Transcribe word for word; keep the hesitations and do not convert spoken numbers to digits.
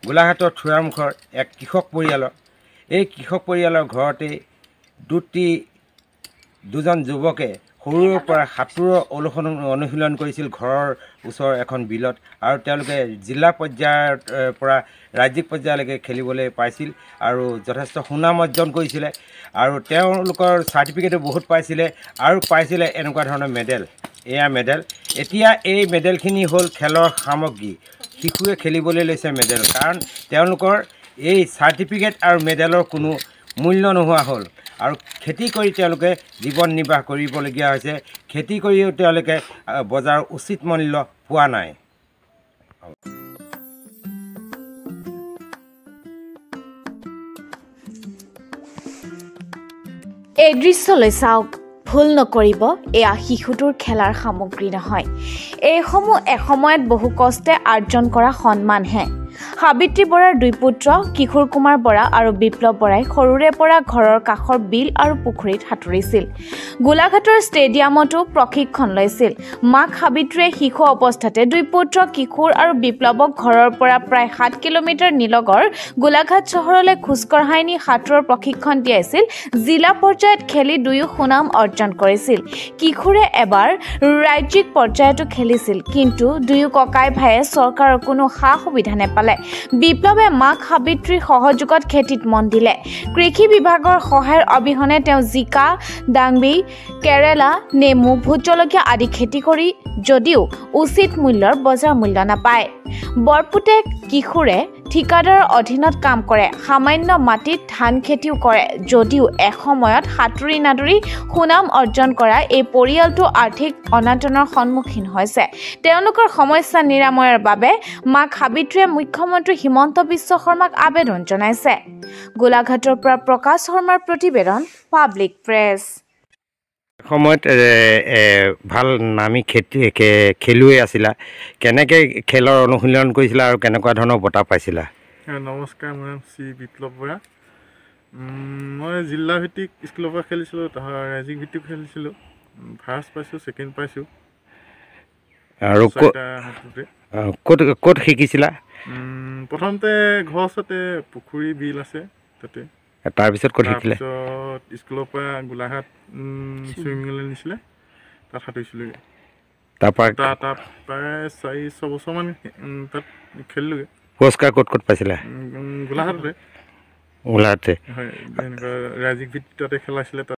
গোলাঘাটৰ থুৰামুখৰ এক কৃষক পৰিয়ালৰ এই কৃষক পৰিয়ালৰ ঘৰতে দুটি দুজন যুৱকে সৰুৰে পৰা সাঁতোৰৰ অনুশীলন অনুশীলন কৰিছিল ঘৰৰ ওচৰৰ এখন বিলত আৰু তেওঁলোকে জিলা পৰ্যায়ৰ পৰা ৰাজ্যিক পৰ্যায়লৈকে খেলিবলৈ পাইছিল আৰু যথেষ্ট সুনাম অৰ্জন কৰিছিলে আৰু তেওঁলোকৰ চাৰ্টিফিকেটো বহুত পাইছিলে আৰু পাইছিলে এনেকুৱা ধৰণৰ মেডেল এয়া মেডেল এতিয়া এই মেডেলখিনি হ'ল খেলৰ সামগ্ৰী শিশুৱে খেলিবলৈ লৈছে মেডেল কাৰণ তেওঁলোকৰ এই চাৰ্টিফিকেট আৰু মেডেলৰ কোনো মূল্য নোহোৱা হ'ল আৰু খেতি কৰি তেওঁলোকে জীৱন নিৰ্বাহ কৰিবলগীয়া হৈছে খেতি কৰিও তেওঁলোকে বজাৰৰ উচিত মূল্য পোৱা নাই এই দৃশ্যলৈ চাওক ভুল নকৰিব এয়া শিশুটোৰ খেলাৰ সামগ্ৰী নহয় এইসমূহ এসময়ত বহু কষ্টে আৰ্জন কৰা সন্মানহে সাবিত্ৰী বৰাৰ দুই পুত্ৰ কিশোৰ কুমাৰ বৰা আৰু বিপ্লৱ বৰাই সৰুৰে পৰা ঘৰৰ কাষৰ বিল আৰু পুখুৰীত সাঁতুৰিছিল গোলাঘাটৰ ষ্টেডিয়ামতো প্ৰশিক্ষণ লৈছিল মাক সাবিত্ৰীয়ে শিশু অৱস্থাতে দুই পুত্ৰ কিশোৰ আৰু বিপ্লৱক ঘৰৰ পৰা প্ৰায় সাত কিলোমিটাৰ নিলগৰ গোলাঘাট চহৰলৈ খোজকঢ়াই নি সাঁতোৰৰ প্ৰশিক্ষণ দিয়াইছিল জিলা পৰ্যায়ত খেলি দুয়ো সুনাম অৰ্জন কৰিছিল কিশোৰে এবাৰ ৰাজ্যিক পৰ্যায়তো খেলিছিল কিন্তু দুয়ো ককাই ভাইয়ে চৰকাৰৰ কোনো সা সুবিধা নেপালে বিপ্লৱে মাক সাবিত্ৰীৰ সহযোগত খেতিত মন দিলে কৃষি বিভাগৰ সহায়ৰ অবিহনে তেওঁ জিকা ডাংবি কেৰেলা নেমু ভোট জলকীয়া আদি খেতি কৰি যদিও উচিত মূল্যৰ বজাৰ মূল্য নাপায় বৰপুতেক কিশোৰে ঠিকাদাৰৰ অধীনত কাম কৰে সামান্য মাটিত ধান খেতিও কৰে যদিও এসময়ত সাঁতুৰি নাদুৰি সুনাম অৰ্জন কৰা এই পৰিয়ালটো আৰ্থিক অনাটনৰ সন্মুখীন হৈছে তেওঁলোকৰ সমস্যা নিৰাময়ৰ বাবে মাক সাবিত্ৰীয়ে মুখ্যমন্ত্ৰী হিমন্ত বিশ্ব শৰ্মাক আবেদন জনাইছে গোলাঘাটৰ পৰা প্ৰকাশ শৰ্মাৰ প্ৰতিবেদন পাব্লিক প্ৰেছ সময়ত ভাল নামি খেতি খেলুৱৈ আছিলা কেনেকৈ খেলৰ অনুশীলন কৰিছিলা আৰু কেনেকুৱা ধৰণৰ বঁটা পাইছিলা নমস্কাৰ মোৰ নাম শ্ৰী বিপ্লৱ বৰা মই জিলা ভিত্তিক স্কুলৰ পৰা খেলিছিলোঁ ৰাজ্যিক ভিত্তিক খেলিছিলোঁ ফাৰ্ষ্ট পাইছোঁ ছেকেণ্ড পাইছোঁ আৰু ক'ত ক'ত শিকিছিলা প্ৰথমতে ঘৰৰ ওচৰতে পুখুৰী বিল আছে তাতে তাৰপিছত ক'ত শিকিলে স্কুলৰ পৰা গোলাঘাট চুইমিঙলৈ নিছিলে তাত সাঁতুৰিছিলোঁগৈ তাৰপৰা তাত প্ৰায় চাৰি ছবছৰমান তাত খেলিলোঁগৈ পুৰস্কাৰ ক'ত ক'ত পাইছিলা গোলাঘাটতে গোলাঘাটতে হয় এনেকুৱা ৰাজ্যিক ভিত্তিত তাতে খেলাইছিলে